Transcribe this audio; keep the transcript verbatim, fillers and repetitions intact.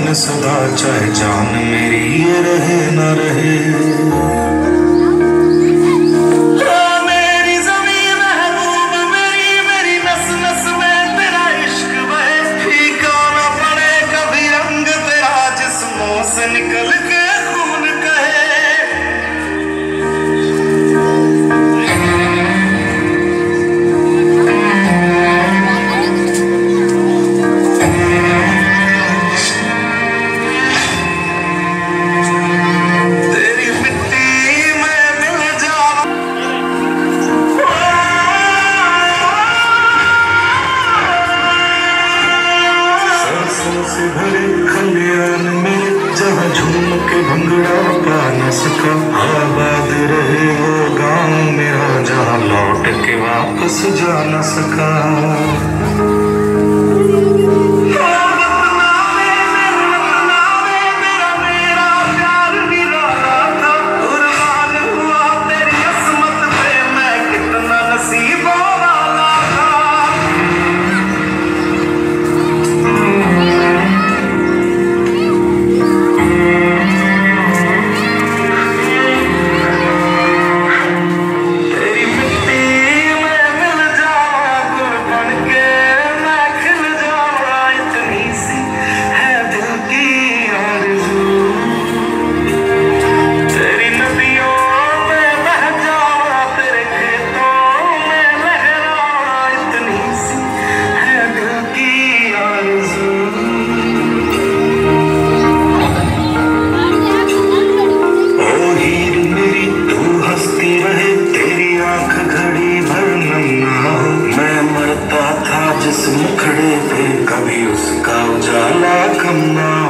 जान सदा, चाहे जान मेरी ये रहे न रहे। से निकल के खून कहे तेरी मिट्टी में मिल जावा। सरसों से भरे खलियान में जहाँ झूम के भंगड़ा पा न सका, आबाद रहे वो गाँव मेरा जहाँ लौट के वापस जा न सका। जिस मुखड़े पे कभी उसका उजाला कम ना